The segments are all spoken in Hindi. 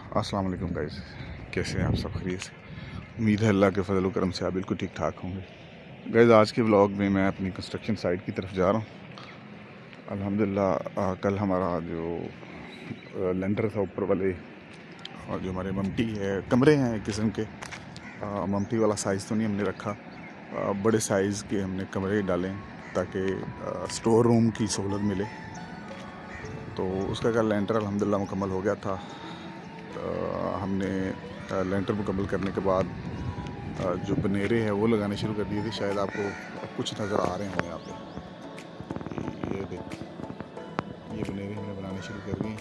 अस्सलाम वालेकुम गाइस, कैसे हैं आप? सब खैरियत से? उम्मीद है अल्लाह के फजल करम से आप बिल्कुल ठीक ठाक होंगे। गाइस आज के व्लॉग में मैं अपनी कंस्ट्रक्शन साइट की तरफ जा रहा हूँ। अल्हम्दुलिल्लाह कल हमारा जो लेंटर था ऊपर वाले, और जो हमारे ममटी है कमरे हैं एक किस्म के, ममटी वाला साइज़ तो नहीं हमने रखा, बड़े साइज़ के हमने कमरे डालें ताकि स्टोर रूम की सहूलत मिले। तो उसका कल लेंटर अल्हम्दुलिल्लाह मुकम्मल हो गया था। हमने लेंटर मुकम्मल करने के बाद जो बनेरे हैं वो लगाने शुरू कर दिए थे। शायद आपको कुछ नज़र आ रहे होंगे यहाँ पे, ये देख, ये बनेरे हमने बनाने शुरू कर दिए।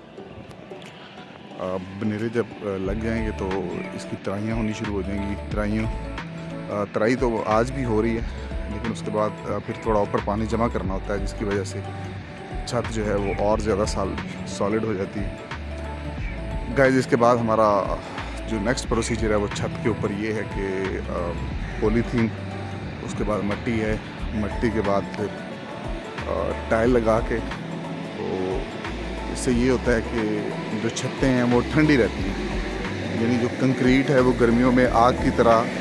बनेरे जब लग जाएंगे तो इसकी तराइयाँ होनी शुरू हो जाएंगी। तराई तो आज भी हो रही है, लेकिन उसके बाद फिर थोड़ा ऊपर पानी जमा करना होता है, जिसकी वजह से छत जो है वो और ज़्यादा सॉलिड हो जाती है। गाइस इसके बाद हमारा जो नेक्स्ट प्रोसीजर है वो छत के ऊपर ये है कि पॉलीथीन, उसके बाद मट्टी है, मट्टी के बाद फिर टाइल लगा के, तो इससे ये होता है कि जो छतें हैं वो ठंडी रहती हैं। यानी जो कंक्रीट है वो गर्मियों में आग की तरह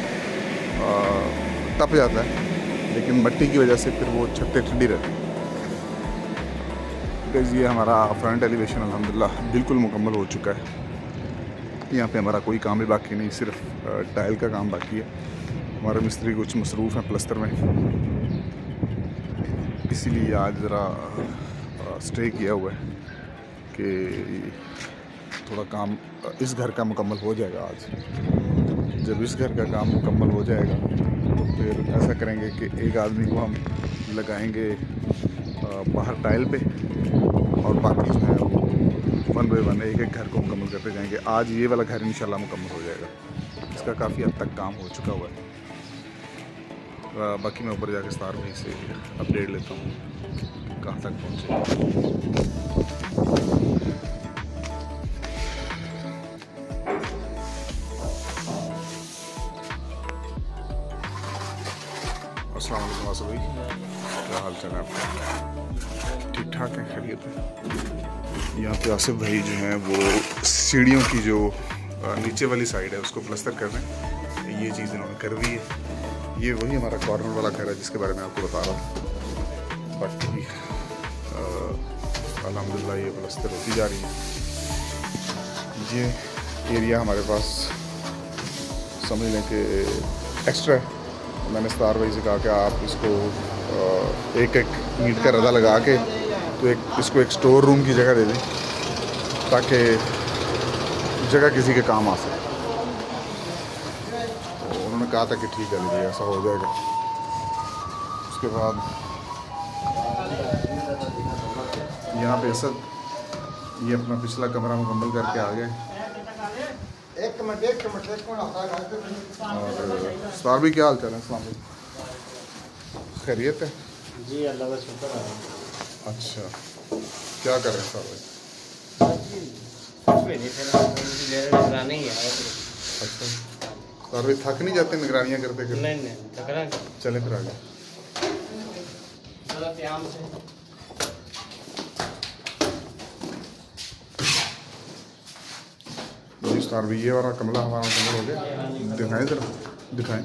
तप जाता है, लेकिन मट्टी की वजह से फिर वो छतें ठंडी रहती हैं। गाइस ये हमारा फ्रंट एलिवेशन अल्हम्दुलिल्लाह बिल्कुल मुकम्मल हो चुका है। यहाँ पे हमारा कोई काम भी बाकी नहीं, सिर्फ टाइल का काम बाकी है। हमारे मिस्त्री कुछ मसरूफ़ हैं प्लस्तर में, इसीलिए आज ज़रा स्टे किया हुआ है कि थोड़ा काम इस घर का मुकम्मल हो जाएगा आज। जब इस घर का काम मुकम्मल हो जाएगा तो फिर ऐसा करेंगे कि एक आदमी को हम लगाएंगे बाहर टाइल पे, और बाकी जो है वो वन बाई वन एक एक घर को मुकम्मल करते जाएंगे। आज ये वाला घर इंशाल्लाह मुकम्मल हो जाएगा, इसका काफ़ी हद तक काम हो चुका हुआ है। बाकी मैं ऊपर जाके स्टार भाई से अपडेट लेता हूँ कहाँ तक पहुँचे। अस्सलाम वालेकुम आसिफ भाई, क्या हाल चाल है आपका? ठीक ठाक है, खैरियत है? यहाँ पे आसिफ भाई जो हैं वो सीढ़ियों की जो नीचे वाली साइड है उसको प्लस्तर कर रहे हैं। ये चीज़ इन्होंने कर दी है। ये वही हमारा कॉर्नर वाला घर है जिसके बारे में आपको बता रहा था। बाकी अल्हम्दुलिल्लाह ये प्लस्तर होती जा रही है। ये एरिया हमारे पास समझ लें कि एक्स्ट्रा है। मैंने स्टार भाई से कहा कि आप इसको एक एक ईंट का रदा लगा के तो इसको एक स्टोर रूम की जगह दे दें, ताकि जगह किसी के काम आ सके। तो उन्होंने कहा था कि ठीक है दीजिए, ऐसा हो जाएगा। उसके बाद यहाँ पे असद ये अपना पिछला कमरा मुकम्मल करके आ गए। और स्टार भी क्या हाल चाल है? अस्सलाम वालेकुम, खैरियत है जी? अल्लाह का शुक्र है। अच्छा, क्या कर रहे हैं स्टार भाई? अच्छा, स्टार भाई थक नहीं जाते निगरानियाँ करते करते? नहीं थकना। चले फिर आगे। जी स्टार भाई ये वाला कमरा हमारा मुकम्मल हो गया। दिखाएं ज़रा, दिखाएं।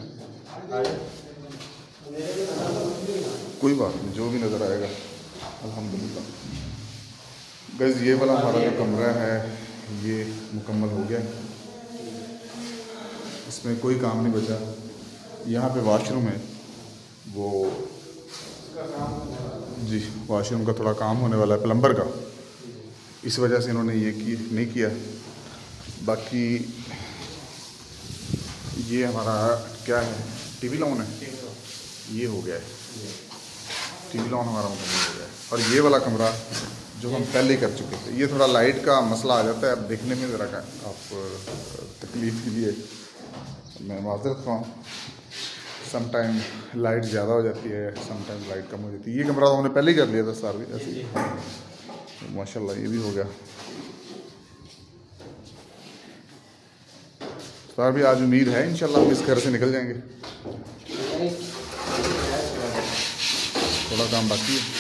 कोई बात नहीं, जो भी नज़र आएगा अल्हम्दुलिल्लाह। गाइस ये वाला हमारा जो कमरा है ये मुकम्मल हो गया, इसमें कोई काम नहीं बचा। यहाँ पे वॉशरूम है, वो जी वॉशरूम का थोड़ा काम होने वाला है प्लम्बर का, इस वजह से इन्होंने ये नहीं किया। बाकी ये हमारा क्या है, टीवी लॉन है, ये हो गया है। टीवी लॉन हमारा मुकम्मल हो गया है। और ये वाला कमरा जो हम पहले कर चुके थे, ये थोड़ा लाइट का मसला आ जाता है, अब देखने में ज़रा आप तकलीफ़ के लिए मैं माज़रत खाऊँ। सम टाइम लाइट ज़्यादा हो जाती है, सम टाइम लाइट कम हो जाती है। ये कमरा तो हमने पहले ही कर लिया था सार भी ऐसे ही। माशाल्लाह ये भी हो गया। सार भी आज उम्मीद है इंशाल्लाह हम इस घर से निकल जाएंगे। थोड़ा काम बाकी है।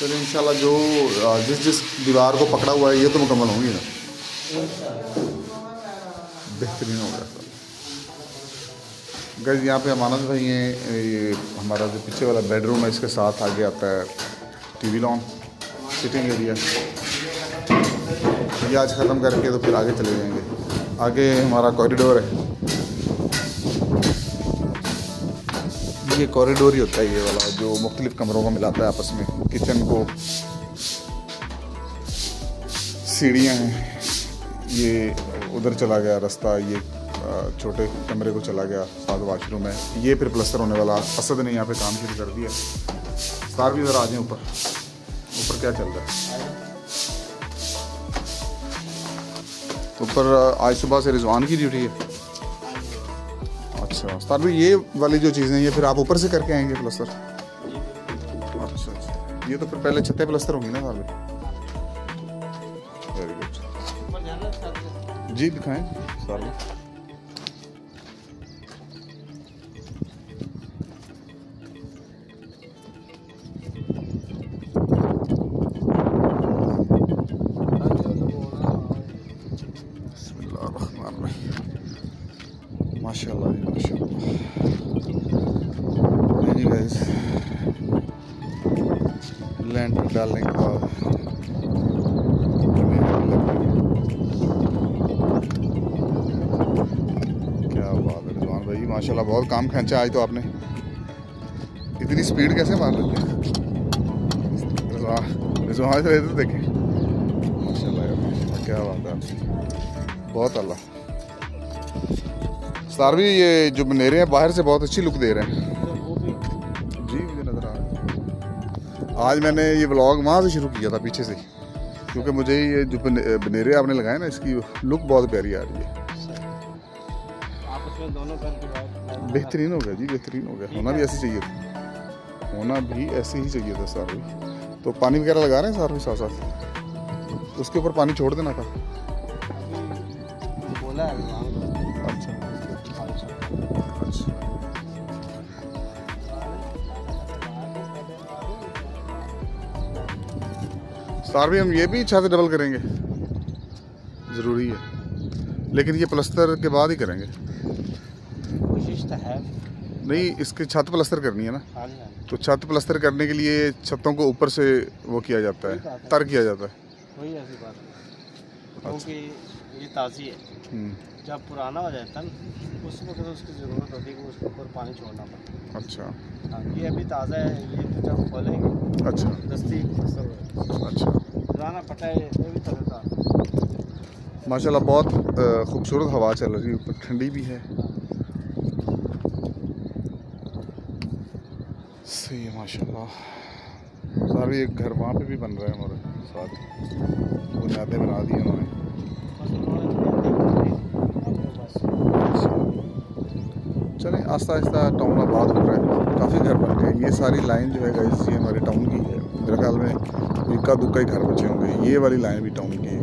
चलिए इंशाल्लाह जो जिस दीवार को पकड़ा हुआ है ये तो मुकम्मल होंगी ना, बेहतरीन हो गया सर। गाइस यहाँ पे अमानत भाई हैं, ये हमारा जो पीछे वाला बेडरूम है इसके साथ आगे आता है टीवी लॉन, सिटिंग एरिया। ये आज ख़त्म करके तो फिर आगे चले जाएंगे। आगे हमारा कॉरिडोर है, ये कॉरिडोर ही होता है ये वाला जो मुख्तलिफ कमरों को मिलाता है आपस में। किचन को सीढ़ियाँ हैं, ये उधर चला गया रास्ता, ये छोटे कमरे को चला गया, साथ वाशरूम है। ये फिर प्लस्तर होने वाला। असद ने यहाँ पे काम शुरू कर दिया। सार भी इधर आ जाए ऊपर, ऊपर क्या चल रहा है ऊपर। आज सुबह से रिजवान की ड्यूटी है। अच्छा सर भी ये वाली जो चीज़ें ये फिर आप ऊपर से करके आएंगे प्लस्तर? अच्छा अच्छा, ये तो फिर पहले छतें प्लस्तर होंगी ना सर भी। वेरी गुड जी, दिखाएं सर भी। माशाल्लाह जी माशाल्लाह। जी गाइस लैंड डालने के बाद क्या बात है रिजवान भाई, माशाल्लाह बहुत काम खींचा आज तो आपने। इतनी स्पीड कैसे मार लेते हैं रिजवान से, तो देखें माशाल्लाह यार माशाल्लाह, क्या बात है आपकी, बहुत अल्लाह। सारवी ये जो बनेरे हैं बाहर से बहुत अच्छी लुक दे रहे हैं जी, मुझे नज़र आ रहा है। आज मैंने ये व्लॉग वहाँ से शुरू किया था पीछे से, क्योंकि मुझे ये जो बनेरे आपने लगाए ना इसकी लुक बहुत प्यारी आ रही है। बेहतरीन हो गया जी, बेहतरीन हो गया। होना भी ऐसे चाहिए था, होना भी ऐसे ही चाहिए था सारवी। तो पानी वगैरह लगा रहे हैं सारवी साथ साथ, उसके ऊपर पानी छोड़ देना था। बोला है अच्छा सार भी हम ये भी छत डबल करेंगे, ज़रूरी है, लेकिन ये प्लस्तर के बाद ही करेंगे। कोशिश तो है नहीं, इसकी छत प्लस्तर करनी है ना, हाँ। तो छत प्लस्तर करने के लिए छतों को ऊपर से वो किया जाता है, तर किया जाता है। वही ऐसी बात है, क्योंकि ये ताज़ी है। जब पुराना हो जाता है उस वक्त तो उसकी ज़रूरत होती है कि उसके ऊपर पानी छोड़ना पड़ता है। अच्छा हाँ, ये अभी ताज़ा है, ये तो जब खोलेंगे अच्छा दस्ती अच्छा पुराना पटा है, ये भी तरह माशाल्लाह बहुत खूबसूरत हवा चल रही है, ऊपर ठंडी भी है, सही है माशाल्लाह। सारे एक घर वहाँ पे भी बन रहा है हमारे साथ, बुनियादें बना दी उन्होंने। चलें आस्ता आस्ता टाउन आबाद हो रहा है, काफ़ी घर बन गए। ये सारी लाइन जो है गाइस ये हमारे टाउन की है। मेरे ख्याल में इक्का दुक्का ही घर बचे होंगे। ये वाली लाइन भी टाउन की है,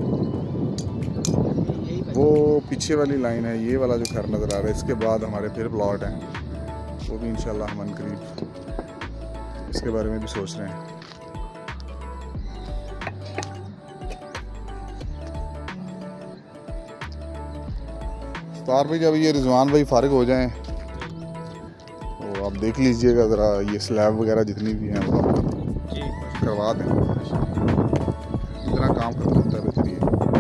वो पीछे वाली लाइन है, ये वाला जो घर नज़र आ रहा है। इसके बाद हमारे फिर प्लॉट हैं, वो भी इंशाल्लाह हम अनकरीब इसके बारे में भी सोच रहे हैं। तार भाई जब ये रिजवान भाई फारिग हो जाएं तो आप देख लीजिएगा ज़रा, ये स्लैब वगैरह जितनी भी हैं वो आप करवा दें। इतना काम खत्म होता है बेहतरीन।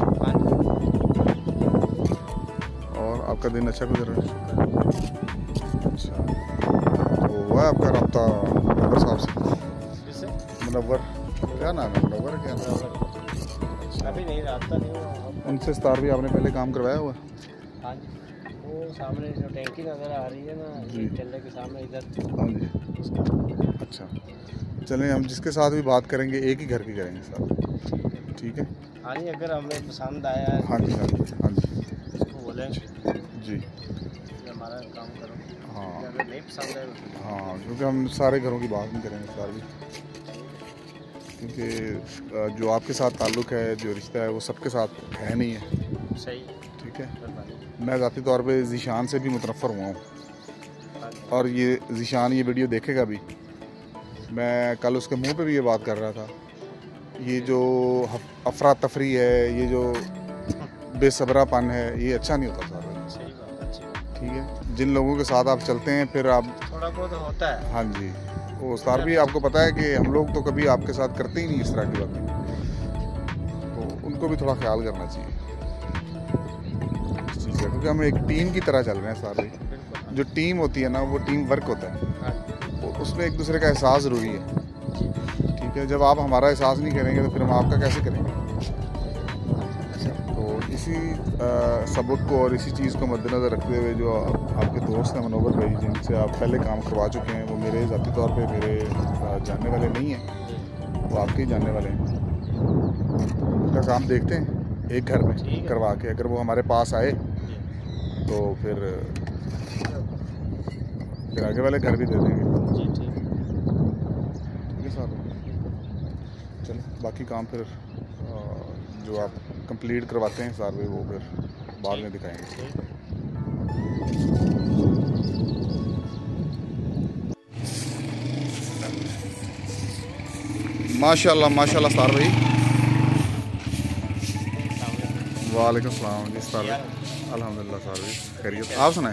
और आपका दिन अच्छा गुजर रहा है? अच्छा, तो हुआ आपका रब्ता मुनव्वर साहब से? मुनव्वर क्या नाम है? मुनव्वर क्या नाम है? अभी नहीं, रास्ता नहीं हुआ उनसे स्टार भी आपने पहले काम करवाया हुआ? हाँ जी, वो सामने जो टैंकी नज़र आ रही है ना जी, चलने के सामने इधर। हाँ जी, अच्छा चलें हम जिसके साथ भी बात करेंगे एक ही घर की करेंगे साथ, ठीक है? हाँ जी, अगर हमें पसंद आया हाँ जी हाँ जी हाँ जी उसको बोलेंगे जी, कि हमारा काम करो। हाँ अगर नहीं पसंद है हाँ, क्योंकि हम सारे घरों की बात नहीं करेंगे सार भी, क्योंकि जो आपके साथ ताल्लुक़ है, जो रिश्ता है वो सबके साथ है नहीं है, सही, ठीक है? मैं ज़ाती तौर पे ज़ीशान से भी मुतनफ़र हुआ हूँ, और ये ज़ीशान ये वीडियो देखेगा भी। मैं कल उसके मुंह पे भी ये बात कर रहा था ये जो अफरा तफरी है, ये जो बेसब्रापन है, ये अच्छा नहीं होता साहब। सही बात, अच्छी बात। ठीक है, जिन लोगों के साथ आप चलते हैं फिर आप थोड़ा बहुत होता है। हाँ जी, वो उस्ताद भी आपको पता है कि हम लोग तो कभी आपके साथ करते ही नहीं इस तरह की बातें, तो उनको भी थोड़ा ख्याल करना चाहिए इस चीज़ का, क्योंकि हम एक टीम की तरह चल रहे हैं सारे। जो टीम होती है ना, वो टीम वर्क होता है, तो उसमें एक दूसरे का एहसास ज़रूरी है। ठीक है, जब आप हमारा एहसास नहीं करेंगे तो फिर हम आपका कैसे करेंगे। तो इसी सबक को और इसी चीज़ को मद्देनज़र रखते हुए जो आपके दोस्त हैं मनोवर भाई, जिनसे आप पहले काम करवा चुके हैं, वो मेरे ज़ाती तौर पे मेरे जानने वाले नहीं हैं, वो आपके ही जानने वाले हैं। उनका काम देखते हैं एक घर में करवा के, अगर वो हमारे पास आए तो फिर आगे वाले घर भी दे देंगे। ठीक है साहब, चलो बाकी काम फिर जो आप कंप्लीट करवाते हैं सारे, वो फिर बाद में दिखाएंगे। माशाल्लाह माशाल्लाह सार भाई। वालेकुम सलाम जी सार भाई। अल्हम्दुलिल्लाह सार भाई, खैरियत। आप सुनाएं,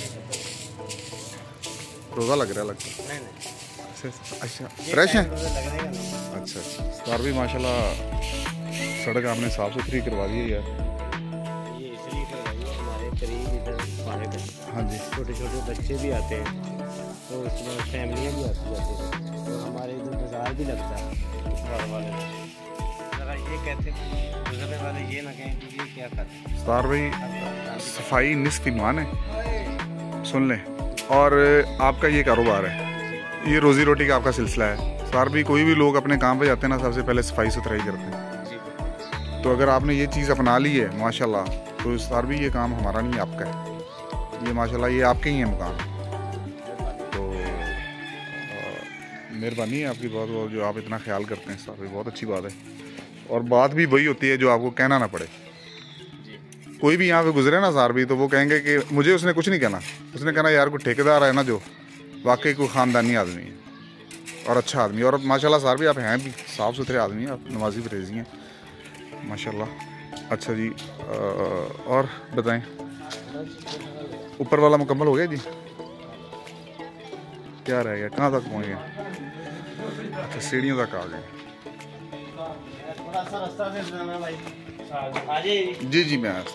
रोज़ा लग रहा है लगता है? अच्छा फ्रेश है। अच्छा सार भाई माशाल्लाह, सड़क आपने साफ़ सुथरी करवा दी है यार। ये इसलिए करवाई है, हमारे करीब इधर हमारे हाँ जी, छोटे छोटे बच्चे भी आते हैं, तो उसमें फैमिलियाँ भी आती जाती हैं, और हमारे इधर बाज़ार भी लगता है इस बार वाले। ज़रा ये कहते हैं गुजरने वाले ये ना कहें कि ये क्या करते हैं। सार भाई सफाई निस्फ ईमान है, सुन लें। और आपका ये कारोबार है, ये रोज़ी रोटी का आपका सिलसिला है सार भाई। कोई भी लोग अपने काम पे जाते हैं ना, सबसे पहले सफाई सुथराई करते हैं। तो अगर आपने ये चीज़ अपना ली है माशाल्लाह, तो सार भी ये काम हमारा नहीं आपका है, ये माशाल्लाह ये आपके ही है मकान। तो मेहरबानी है आपकी बहुत, जो आप इतना ख्याल करते हैं सार भी, बहुत अच्छी बात है। और बात भी वही होती है जो आपको कहना ना पड़े। कोई भी यहाँ पे गुजरे ना सार भी, तो वो कहेंगे कि मुझे उसने कुछ नहीं कहना, उसने कहना यार कोई ठेकेदार है ना जो वाकई कोई ख़ानदानी आदमी है और अच्छा आदमी। और माशाल्लाह सार भी आप हैं भी साफ़ सुथरे आदमी हैं, आप नमाजी परहेज़ी हैं माशाल्लाह। अच्छा जी, और बताएं, ऊपर वाला मुकम्मल हो गया जी? क्या रह गया, कहाँ तक पहुँच गए? अच्छा सीढ़ियों तक आ गए। जी जी मैं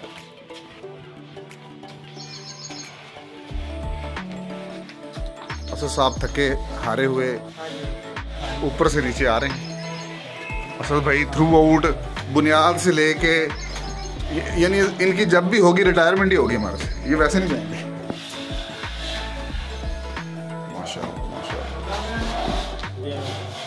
असद साहब थके हारे हुए ऊपर से नीचे आ रहे हैं। असद भाई थ्रू आउट बुनियाद से लेके, यानी इनकी जब भी होगी रिटायरमेंट ही होगी हमारे से, ये वैसे नहीं जाएंगे। माशाल्लाह माशाल्लाह।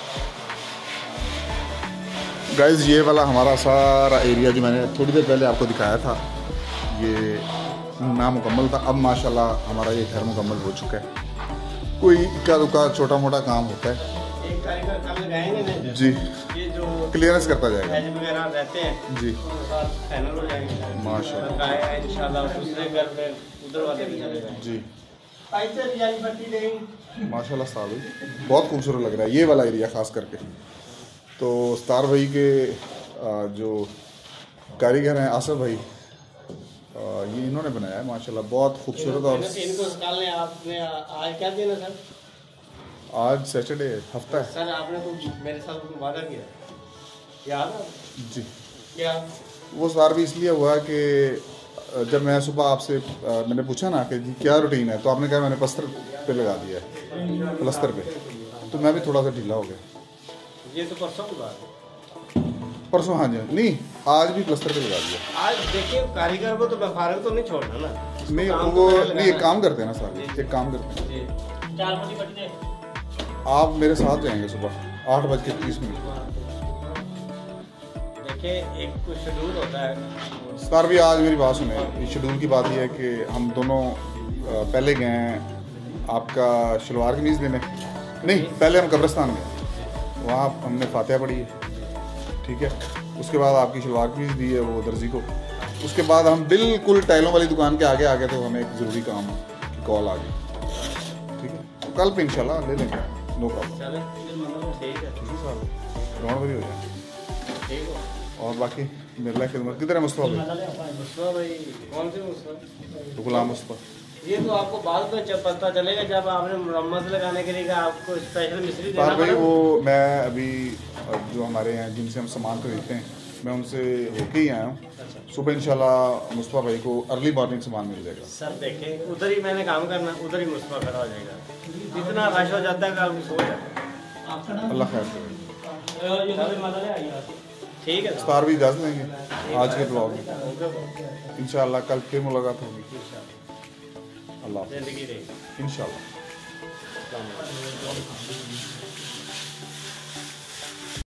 गाइस ये वाला हमारा सारा एरिया जो मैंने थोड़ी देर पहले आपको दिखाया था, ये नामुकम्मल था। अब माशाल्लाह हमारा ये घर मुकम्मल हो चुका है। कोई इक्का दुक्का छोटा मोटा काम होता है एक कारीगर कल लगाएंगे जी, ये जो क्लियरेंस करता जाएगा एज वगैरह रहते हैं जी, फाइनल हो जाएंगे माशाल्लाह इंशाल्लाह। दूसरे घर में उधर वाले भी चलेगा जी, ऐसे रियाई पट्टी देंगे माशाल्लाह साहब बहुत खूबसूरत लग रहा है ये वाला एरिया ख़ास करके। तो स्टार भाई के जो कारीगर हैं आसिफ भाई, ये इन्होंने बनाया है माशाल्लाह, बहुत खूबसूरत। और इनको निकालने आपने आज क्या दिन है सर? आज सैटरडे हफ्ता है सर। आपने तो मेरे साथ कोई वादा किया, याद है जी। क्या? वो सार भी इसलिए हुआ कि जब मैं सुबह आपसे मैंने पूछा ना कि जी क्या रूटीन है, तो आपने कहा मैंने प्लस्तर पे लगा दिया है, प्लस्तर पे, तो मैं भी थोड़ा सा ढीला हो गया। ये तो परसों की बात है। परसों हाँ जी, नहीं आज भी प्लस्तर पे लगा दिया। आज देखिए कारीगर को तो मैं फारग तो नहीं छोड़ना ना, नहीं वो नहीं, एक काम करते हैं ना सर, एक काम करते हैं, 4 बजे बजते आप मेरे साथ जाएंगे सुबह 8:30। देखिए एक कुछ शेड्यूल होता है सर भी। आज मेरी बात सुने, इस शेड्यूल की बात यह है कि हम दोनों पहले गए हैं आपका शलवार कमीज़ देने, नहीं पहले हम कब्रिस्तान गए, वहाँ हमने फातिहा पढ़ी है, ठीक है। उसके बाद आपकी शलवार कमीज़ दी है वो दर्जी को। उसके बाद हम बिल्कुल टाइलों वाली दुकान के आगे आ गए, तो हमें एक ज़रूरी काम की कॉल आ गई, ठीक है। तो कल पे इंशाल्लाह ले लेंगे, नो प्रॉब्लम। ठीक है ग्राउंड बड़ी हो जाए। ठीक हो। और बाकी मेरे खिदमत किधर है मुस्तफा भाई? मुस्तफा भाई कौन से मुस्तफा? तो गुलाम मुस्तफा। ये तो आपको बाद में जब पता चलेगा जब आपने मुरम्मत लगाने के लिए कहा, आपको स्पेशल मिस्त्री देना भाई पड़ेगा। वो मैं अभी जो हमारे यहाँ जिनसे हम सामान खरीदते हैं मैं उनसे होके ही आया हूँ। सुबह इंशाल्लाह मुस्तफा भाई को अर्ली मॉर्निंग सामान मिल जाएगा। सर देखें उधर ही मैंने काम करना, उधर ही मुस्तफा खड़ा हो जाएगा। इतना रश हो जाता है कि आपको सो जाए। अल्लाह खैर करे। ठीक है इफ्तार भी इजाज़त लेंगे आज के ब्लॉग में। इंशाल्लाह कल फिर मुलाकात होगी। अल्लाह जिंदगी रही इंशाल्लाह।